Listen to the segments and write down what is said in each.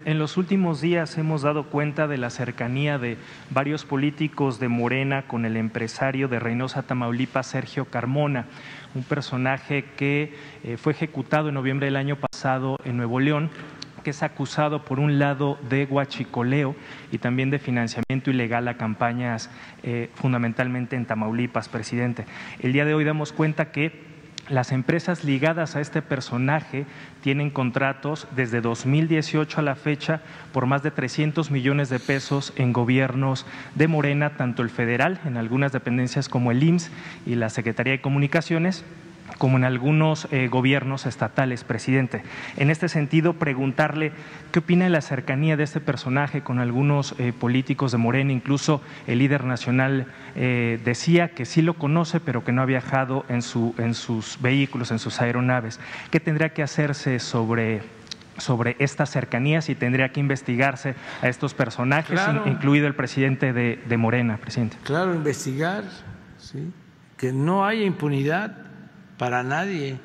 En los últimos días hemos dado cuenta de la cercanía de varios políticos de Morena con el empresario de Reynosa, Tamaulipas, Sergio Carmona, un personaje que fue ejecutado en noviembre del año pasado en Nuevo León, que es acusado por un lado de huachicoleo y también de financiamiento ilegal a campañas fundamentalmente en Tamaulipas, presidente. El día de hoy damos cuenta que las empresas ligadas a este personaje tienen contratos desde 2018 a la fecha por más de 300 millones de pesos en gobiernos de Morena, tanto el federal, en algunas dependencias como el IMSS y la Secretaría de Comunicaciones, como en algunos gobiernos estatales, presidente. En este sentido, preguntarle qué opina de la cercanía de este personaje con algunos políticos de Morena, incluso el líder nacional decía que sí lo conoce, pero que no ha viajado en sus vehículos, en sus aeronaves. ¿Qué tendría que hacerse sobre estas cercanías y tendría que investigarse a estos personajes, claro, incluido el presidente de Morena, presidente? Claro, investigar, ¿sí? Que no haya impunidad para nadie,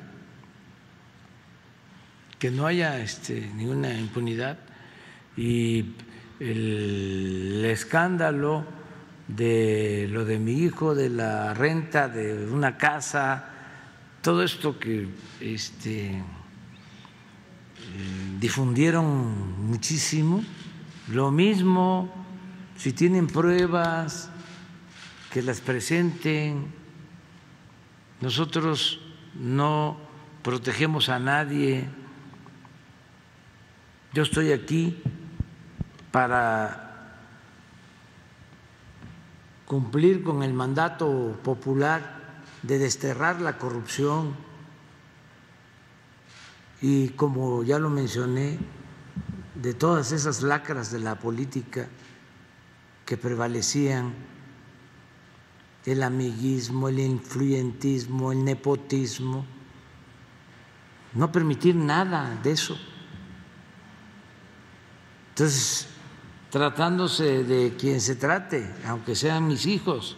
que no haya ninguna impunidad. Y el escándalo de lo de mi hijo, de la renta de una casa, todo esto que difundieron muchísimo, lo mismo, si tienen pruebas, que las presenten. Nosotros no protegemos a nadie. Yo estoy aquí para cumplir con el mandato popular de desterrar la corrupción y, como ya lo mencioné, de todas esas lacras de la política que prevalecían, el amiguismo, el influyentismo, el nepotismo, no permitir nada de eso. Entonces, tratándose de quien se trate, aunque sean mis hijos,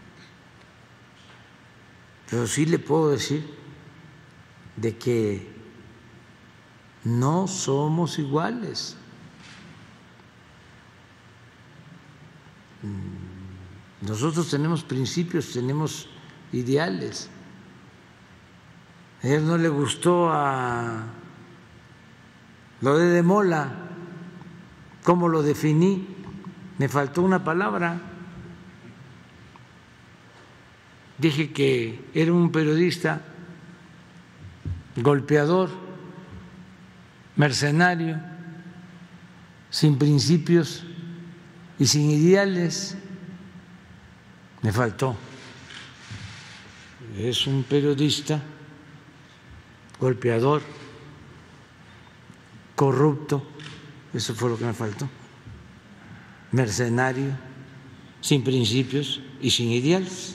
pero sí le puedo decir de que no somos iguales. Nosotros tenemos principios, tenemos ideales. A él no le gustó a lo de Mola, cómo lo definí, me faltó una palabra. Dije que era un periodista golpeador, mercenario, sin principios y sin ideales. Me faltó. Es un periodista golpeador, corrupto, eso fue lo que me faltó. Mercenario, sin principios y sin ideales.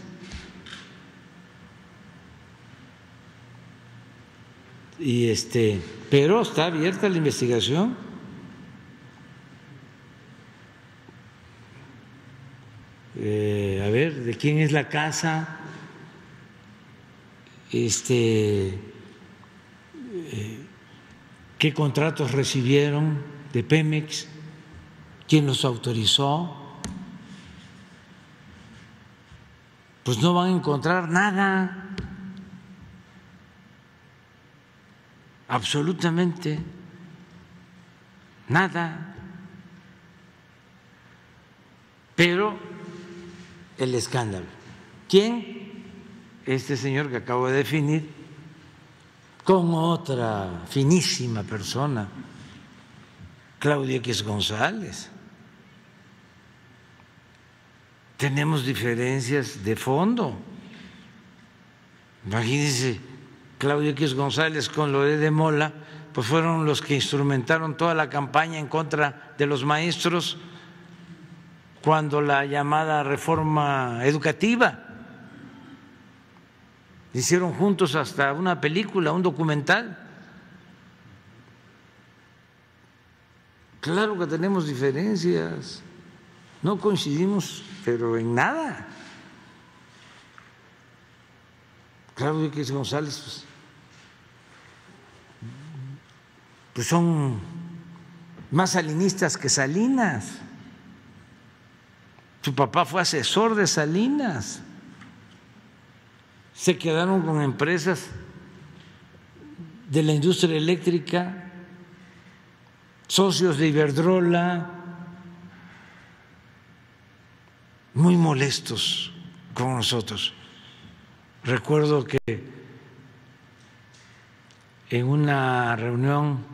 Y pero está abierta la investigación. A ver, ¿de quién es la casa? ¿Qué contratos recibieron de Pemex? ¿Quién los autorizó? Pues no van a encontrar nada, absolutamente nada. Pero el escándalo. ¿Quién? Este señor que acabo de definir, con otra finísima persona, Claudio X González. Tenemos diferencias de fondo. Imagínense, Claudio X González con Loret Mola, pues fueron los que instrumentaron toda la campaña en contra de los maestros cuando la llamada reforma educativa. Hicieron juntos hasta una película, un documental. Claro que tenemos diferencias, no coincidimos, pero en nada. Claudio X González, pues son más salinistas que Salinas. Su papá fue asesor de Salinas. Se quedaron con empresas de la industria eléctrica, socios de Iberdrola, muy molestos con nosotros. Recuerdo que en una reunión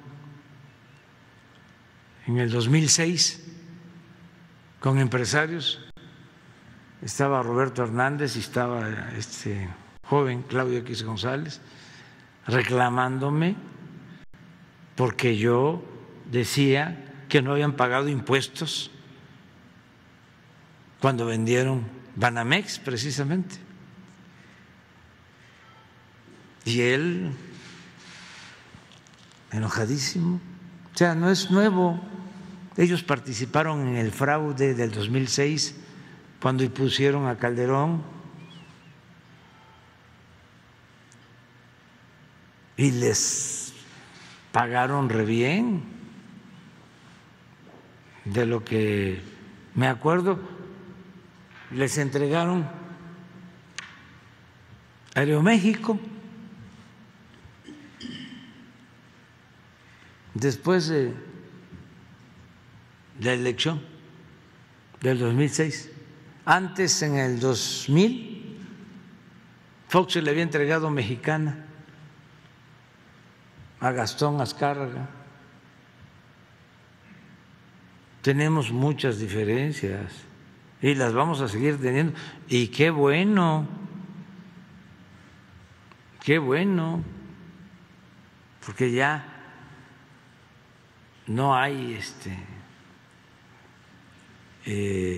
en el 2006 con empresarios, estaba Roberto Hernández y estaba este joven Claudio X González reclamándome porque yo decía que no habían pagado impuestos cuando vendieron Banamex, precisamente. Y él, enojadísimo, o sea, no es nuevo. Ellos participaron en el fraude del 2006 cuando impusieron a Calderón y les pagaron re bien. De lo que me acuerdo, les entregaron Aeroméxico después de la elección del 2006. Antes, en el 2000, Fox se le había entregado Mexicana a Gastón Azcárraga. Tenemos muchas diferencias y las vamos a seguir teniendo. Y qué bueno, porque ya no hay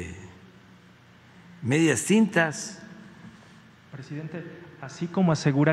medias tintas. Presidente, así como asegura